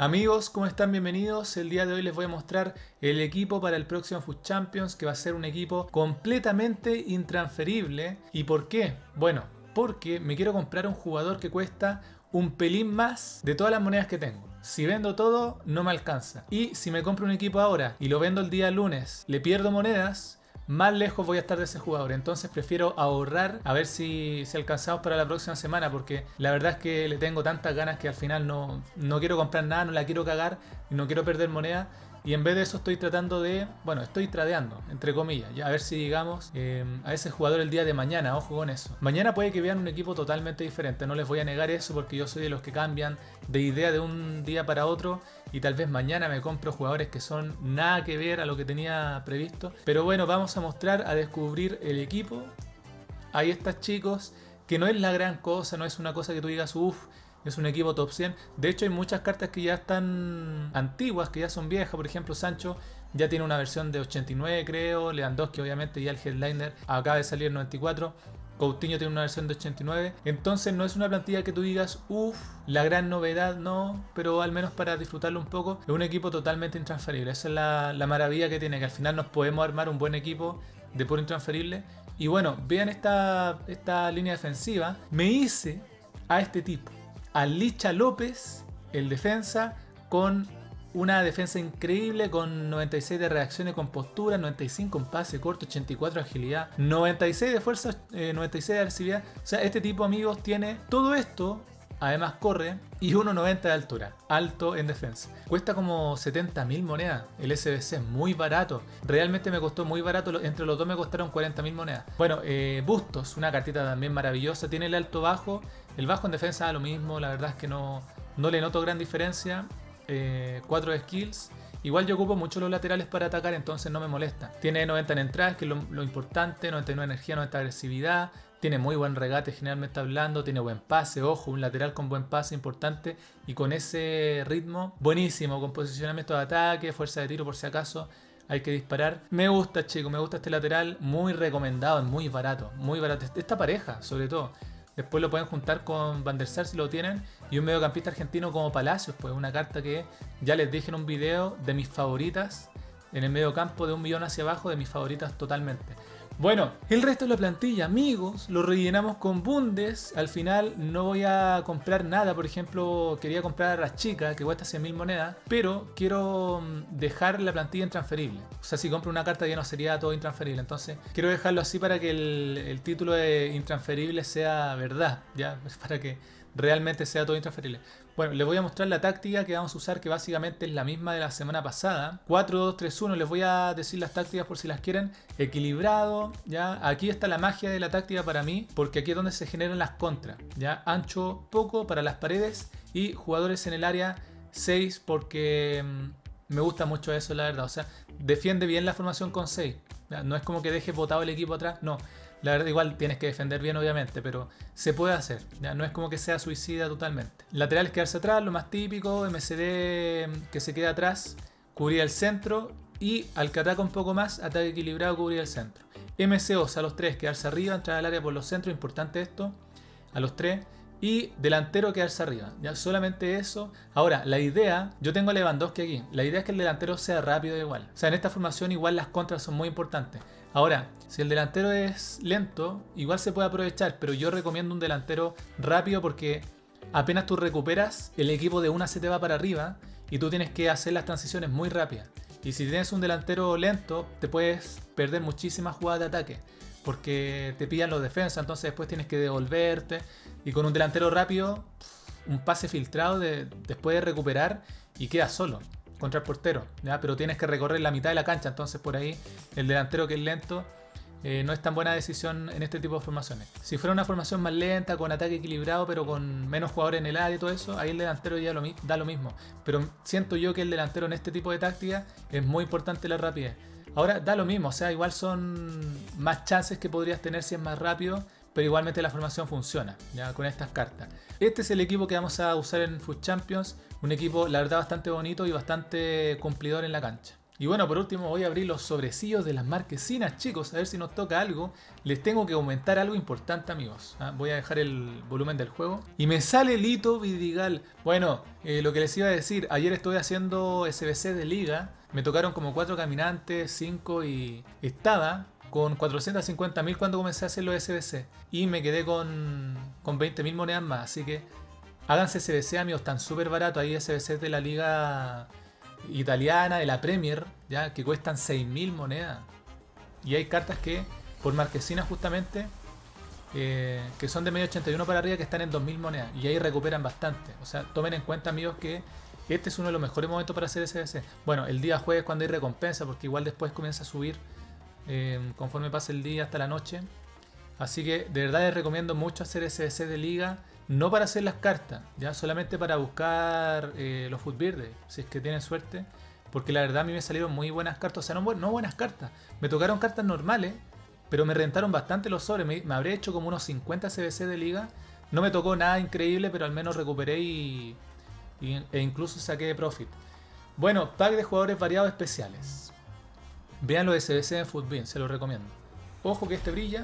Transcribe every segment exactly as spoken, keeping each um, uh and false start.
Amigos, ¿cómo están? Bienvenidos. El día de hoy les voy a mostrar el equipo para el próximo FUT Champions, que va a ser un equipo completamente intransferible. ¿Y por qué? Bueno, porque me quiero comprar un jugador que cuesta un pelín más de todas las monedas que tengo. Si vendo todo, no me alcanza. Y si me compro un equipo ahora y lo vendo el día lunes, le pierdo monedas, más lejos voy a estar de ese jugador. Entonces prefiero ahorrar a ver si, si alcanzamos para la próxima semana, porque la verdad es que le tengo tantas ganas que al final no, no quiero comprar nada, no la quiero cagar y no quiero perder moneda. Y en vez de eso estoy tratando de, bueno, estoy tradeando, entre comillas, ya a ver si llegamos eh, a ese jugador el día de mañana. Ojo con eso. Mañana puede que vean un equipo totalmente diferente, no les voy a negar eso, porque yo soy de los que cambian de idea de un día para otro. Y tal vez mañana me compro jugadores que son nada que ver a lo que tenía previsto. Pero bueno, vamos a mostrar, a descubrir el equipo. Ahí está, chicos, que no es la gran cosa, no es una cosa que tú digas, uff, es un equipo top cien. De hecho hay muchas cartas que ya están antiguas, que ya son viejas. Por ejemplo, Sancho ya tiene una versión de ochenta y nueve, creo. Lewandowski obviamente ya el headliner acaba de salir en noventa y cuatro. Coutinho tiene una versión de ochenta y nueve. Entonces no es una plantilla que tú digas, uff, la gran novedad, no. Pero al menos para disfrutarlo un poco, es un equipo totalmente intransferible. Esa es la, la maravilla que tiene, que al final nos podemos armar un buen equipo de puro intransferible. Y bueno, vean esta, esta línea defensiva. Me hice a este tipo, a Licha López, el defensa, con una defensa increíble, con noventa y seis de reacción y compostura, noventa y cinco en pase corto, ochenta y cuatro de agilidad, noventa y seis de fuerza, eh, noventa y seis de agresividad. O sea, este tipo, amigos, tiene todo esto. Además corre y uno noventa de altura, alto en defensa. Cuesta como setenta mil monedas. El S B C es muy barato. Realmente me costó muy barato. Entre los dos me costaron cuarenta mil monedas. Bueno, eh, Bustos, una cartita también maravillosa. Tiene el alto bajo. El bajo en defensa da lo mismo. La verdad es que no, no le noto gran diferencia. Eh, cuatro skills. Igual yo ocupo mucho los laterales para atacar, entonces no me molesta. Tiene noventa en entradas, que es lo, lo importante. noventa y nueve energía, noventa agresividad. Tiene muy buen regate, generalmente hablando. Tiene buen pase, ojo, un lateral con buen pase importante. Y con ese ritmo, buenísimo. Con posicionamiento de ataque, fuerza de tiro por si acaso hay que disparar. Me gusta, chicos, me gusta este lateral. Muy recomendado, es muy barato. Muy barato. Esta pareja, sobre todo. Después lo pueden juntar con Van der Sar si lo tienen. Y un mediocampista argentino como Palacios, pues una carta que ya les dije en un video de mis favoritas. En el mediocampo de un millón hacia abajo, de mis favoritas totalmente. Bueno, el resto de la plantilla, amigos, lo rellenamos con bundes. Al final no voy a comprar nada. Por ejemplo, quería comprar a Raschica, que cuesta cien mil monedas, pero quiero dejar la plantilla intransferible. O sea, si compro una carta ya no sería todo intransferible. Entonces quiero dejarlo así para que el, el título de intransferible sea verdad, ya, para que realmente sea todo intransferible. Bueno, les voy a mostrar la táctica que vamos a usar, que básicamente es la misma de la semana pasada. cuatro dos tres uno, les voy a decir las tácticas por si las quieren. Equilibrado, ya. Aquí está la magia de la táctica para mí, porque aquí es donde se generan las contras, ya. Ancho poco para las paredes y jugadores en el área seis, porque mmm, me gusta mucho eso, la verdad. O sea, defiende bien la formación con seis. ¿Ya? No es como que dejes botado el equipo atrás, no. La verdad, igual tienes que defender bien, obviamente, pero se puede hacer. ¿Ya? No es como que sea suicida totalmente. Laterales quedarse atrás, lo más típico. M C D que se queda atrás, cubrir el centro. Y al que ataca un poco más, ataque equilibrado, cubrir el centro. M C Os a los tres, quedarse arriba, entrar al área por los centros, importante esto. A los tres. Y delantero quedarse arriba, ya solamente eso. Ahora, la idea, yo tengo a Lewandowski aquí. La idea es que el delantero sea rápido igual. O sea, en esta formación igual las contras son muy importantes. Ahora, si el delantero es lento, igual se puede aprovechar, pero yo recomiendo un delantero rápido porque apenas tú recuperas, el equipo de una se te va para arriba y tú tienes que hacer las transiciones muy rápidas. Y si tienes un delantero lento, te puedes perder muchísimas jugadas de ataque, porque te pillan los defensas, entonces después tienes que devolverte. Y con un delantero rápido, un pase filtrado de, después de recuperar y quedas solo contra el portero, ¿ya? Pero tienes que recorrer la mitad de la cancha, entonces por ahí el delantero que es lento eh, no es tan buena decisión en este tipo de formaciones. Si fuera una formación más lenta, con ataque equilibrado, pero con menos jugadores en el área y todo eso, ahí el delantero ya lo, da lo mismo. Pero siento yo que el delantero en este tipo de táctica es muy importante la rapidez. Ahora da lo mismo, o sea, igual son más chances que podrías tener si es más rápido, pero igualmente la formación funciona, ya, con estas cartas. Este es el equipo que vamos a usar en FUT Champions, un equipo la verdad bastante bonito y bastante cumplidor en la cancha. Y bueno, por último voy a abrir los sobrecillos de las marquesinas, chicos, a ver si nos toca algo. Les tengo que aumentar algo importante, amigos. ¿Ah? Voy a dejar el volumen del juego. Y me sale Lito Vidigal. Bueno, eh, lo que les iba a decir, ayer estuve haciendo S B C de liga. Me tocaron como cuatro caminantes, cinco y estaba con cuatrocientos cincuenta mil cuando comencé a hacer los S B C. Y me quedé con, con veinte mil monedas más. Así que háganse S B C, amigos, están súper baratos. Hay S B C de la liga italiana, de la Premier, ya que cuestan seis mil monedas. Y hay cartas que, por marquesina justamente, eh, que son de medio ochenta y uno para arriba, que están en dos mil monedas. Y ahí recuperan bastante. O sea, tomen en cuenta, amigos, que este es uno de los mejores momentos para hacer S B C. Bueno, el día jueves cuando hay recompensa, porque igual después comienza a subir eh, conforme pasa el día hasta la noche. Así que de verdad les recomiendo mucho hacer S B C de liga. No para hacer las cartas, ya solamente para buscar eh, los food verdes, si es que tienen suerte. Porque la verdad a mí me salieron muy buenas cartas. O sea, no, bu no buenas cartas. Me tocaron cartas normales, pero me rentaron bastante los sobres. Me, me habré hecho como unos cincuenta S B C de liga. No me tocó nada increíble, pero al menos recuperé y, y, e incluso saqué profit. Bueno, pack de jugadores variados especiales. Vean los S B C en Footbin, se los recomiendo. Ojo que este brilla.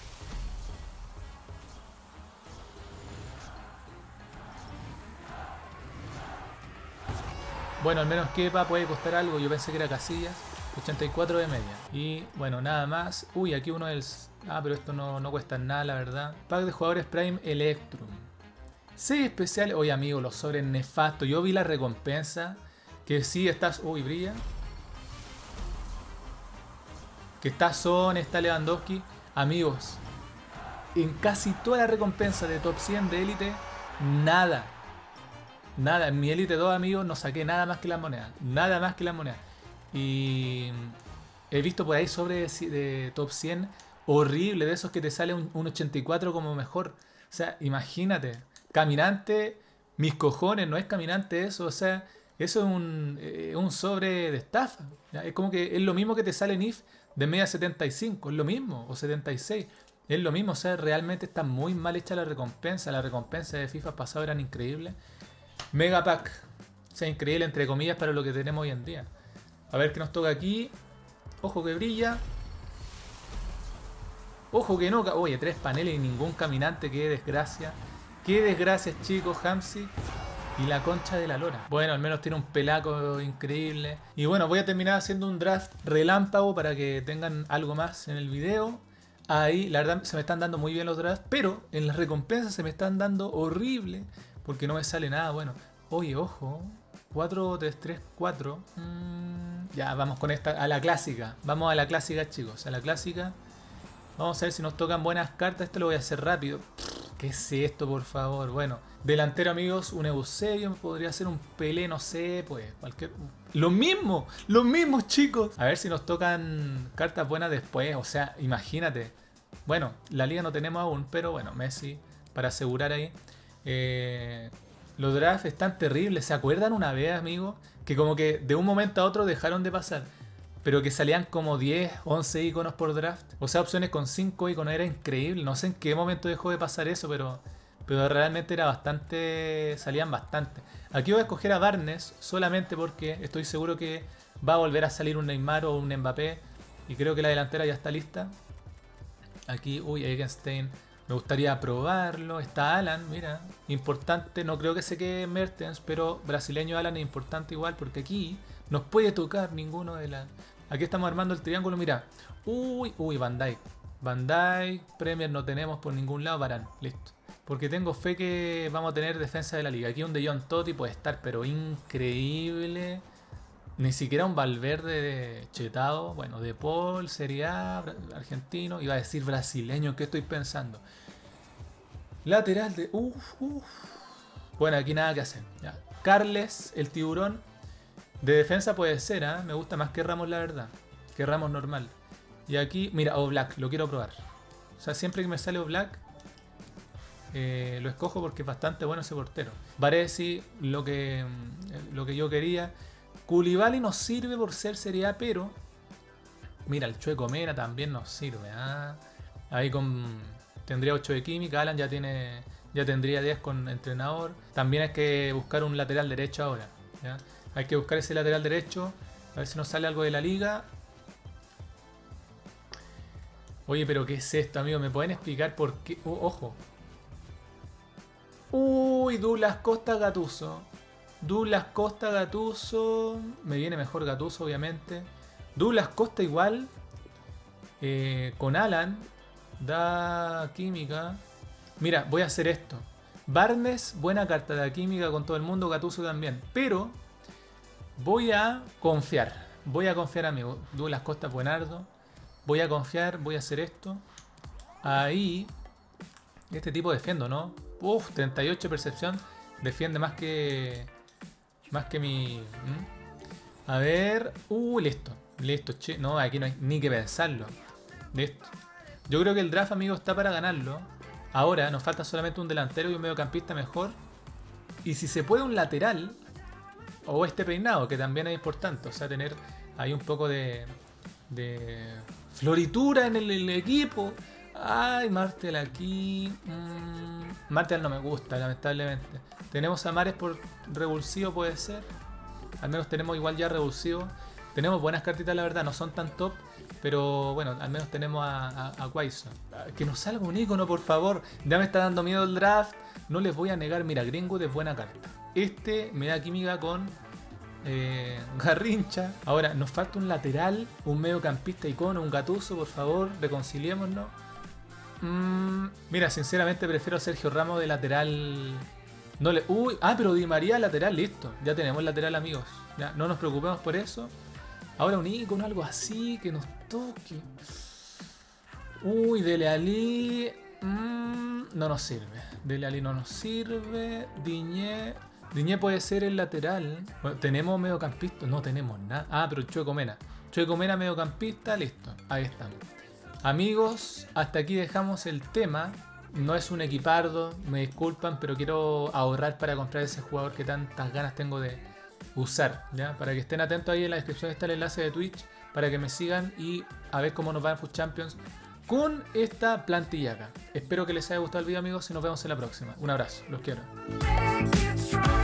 Bueno, al menos Kepa puede costar algo. Yo pensé que era Casillas. ochenta y cuatro de media. Y bueno, nada más. Uy, aquí uno del... Ah, pero esto no, no cuesta nada, la verdad. Pack de jugadores Prime Electrum. seis especiales. Oye, amigo, los sobres nefastos. Yo vi la recompensa. Que sí, estás... Uy, brilla. Que está Son, está Lewandowski. Amigos, en casi toda la recompensa de top cien de élite, nada. Nada, en mi Elite dos, amigos, no saqué nada más que las monedas. Nada más que las monedas. Y he visto por ahí sobre de, de top cien horrible, de esos que te sale un, un ochenta y cuatro como mejor. O sea, imagínate. Caminante, mis cojones, no es caminante eso. O sea, eso es un, eh, un sobre de estafa. ¿Ya? Es como que es lo mismo que te sale en I F de media setenta y cinco. Es lo mismo. O setenta y seis. Es lo mismo. O sea, realmente está muy mal hecha la recompensa. Las recompensas de FIFA pasado eran increíbles. Mega Pack. O sea, increíble entre comillas para lo que tenemos hoy en día. A ver qué nos toca aquí. Ojo que brilla. Ojo que no. Oye, tres paneles y ningún caminante. Qué desgracia. Qué desgracia, chicos. Hamsik y la concha de la lora. Bueno, al menos tiene un pelaco increíble. Y bueno, voy a terminar haciendo un draft relámpago para que tengan algo más en el video. Ahí, la verdad, se me están dando muy bien los drafts. Pero en las recompensas se me están dando horrible. Porque no me sale nada bueno. Oye, ojo. cuatro, tres, tres, cuatro. Mm, ya, vamos con esta. A la clásica. Vamos a la clásica, chicos. A la clásica. Vamos a ver si nos tocan buenas cartas. Esto lo voy a hacer rápido. ¿Qué es esto, por favor? Bueno, delantero, amigos. Un Eusebio. Podría ser un Pelé, no sé. Pues, cualquier... Lo mismo. Lo mismo, chicos. A ver si nos tocan cartas buenas después. O sea, imagínate. Bueno, la liga no tenemos aún. Pero bueno, Messi. Para asegurar ahí. Eh, los drafts están terribles. ¿Se acuerdan una vez, amigos? Que como que de un momento a otro dejaron de pasar, pero que salían como diez, once iconos por draft. O sea, opciones con cinco iconos. Era increíble. No sé en qué momento dejó de pasar eso, pero, pero realmente era bastante... Salían bastante. Aquí voy a escoger a Barnes solamente porque estoy seguro que va a volver a salir un Neymar o un Mbappé. Y creo que la delantera ya está lista. Aquí, uy, Egenstein. Me gustaría probarlo. Está Alan, mira. Importante. No creo que se quede Mertens, pero brasileño Alan es importante igual porque aquí nos puede tocar ninguno de las... Aquí estamos armando el triángulo, mira. Uy, uy, Van Dijk. Van Dijk, Premier no tenemos por ningún lado, Varane. Listo. Porque tengo fe que vamos a tener defensa de la liga. Aquí un De Jong Totti puede estar, pero increíble. Ni siquiera un Valverde de chetado. Bueno, De Paul, Serie A, argentino. Iba a decir brasileño, ¿qué estoy pensando? Lateral de... Uf, uf. Bueno, aquí nada que hacer. Ya. Carles, el tiburón. De defensa puede ser, ¿eh? Me gusta más que Ramos, la verdad. Que Ramos normal. Y aquí, mira, Oblak, lo quiero probar. O sea, siempre que me sale Oblak, eh, lo escojo porque es bastante bueno ese portero. Baresi, lo que, lo que yo quería. Koulibaly nos sirve por ser Serie A, pero mira, el Chueco Mena también nos sirve. ¿eh? Ahí con tendría ocho de química, Alan ya tiene ya tendría diez con entrenador. También hay que buscar un lateral derecho ahora. ¿ya? Hay que buscar ese lateral derecho. A ver si nos sale algo de la liga. Oye, pero ¿qué es esto, amigo? ¿Me pueden explicar por qué? Oh, ojo. Uy, Douglas Costa Gattuso. Douglas Costa Gattuso. Me viene mejor Gattuso, obviamente. Douglas Costa igual. Eh, con Alan. Da química. Mira, voy a hacer esto. Barnes, buena carta, da química con todo el mundo. Gattuso también. Pero voy a confiar. Voy a confiar, amigo. Douglas Costa, buenardo. Voy a confiar, voy a hacer esto. Ahí. Este tipo defiendo, ¿no? Uf, treinta y ocho percepción. Defiende más que... Más que mi... ¿Mm? A ver... Uh, listo. Listo, che. No, aquí no hay ni que pensarlo. Listo. Yo creo que el draft, amigo, está para ganarlo. Ahora nos falta solamente un delantero y un mediocampista mejor. Y si se puede un lateral. O este peinado, que también es importante. O sea, tener ahí un poco de... De... floritura en el, el equipo. Ay, Martel aquí. Mm, Martel no me gusta, lamentablemente. Tenemos a Mares por revulsivo, puede ser. Al menos tenemos igual ya revulsivo. Tenemos buenas cartitas, la verdad, no son tan top. Pero bueno, al menos tenemos a, a, a Quaison. Que nos salga un icono, por favor. Ya me está dando miedo el draft. No les voy a negar, mira, Greenwood es buena carta. Este me da química con eh, Garrincha. Ahora, nos falta un lateral, un mediocampista icono, un Gattuso, por favor, reconciliémonos. Mm, mira, sinceramente prefiero a Sergio Ramos de lateral. No le. Uy, ah, pero Di María lateral, listo. Ya tenemos lateral, amigos. Ya, no nos preocupemos por eso. Ahora un icono, algo así, que nos toque. Uy, Dele Alli. Mm, no nos sirve. Dele Alli no nos sirve. Diñé. Diñé puede ser el lateral. Bueno, ¿tenemos mediocampista? No tenemos nada. Ah, pero Chueco Mena. Chueco Mena, mediocampista, listo. Ahí estamos. Amigos, hasta aquí dejamos el tema. No es un equipardo, me disculpan, pero quiero ahorrar para comprar ese jugador que tantas ganas tengo de usar, ¿ya? Para que estén atentos, ahí en la descripción está el enlace de Twitch para que me sigan y a ver cómo nos va en Foot Champions con esta plantilla acá. Espero que les haya gustado el video, amigos, y nos vemos en la próxima. Un abrazo, los quiero.